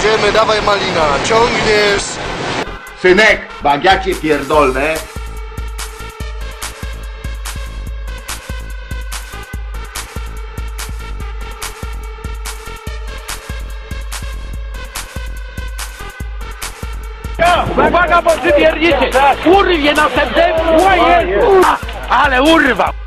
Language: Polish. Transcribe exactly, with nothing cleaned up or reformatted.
Jedziemy, dawaj Malina, ciągniesz. Synek, bagiacie pierdolne. Uwaga, bo przywiernicie! Urwie następny! Ale urwał!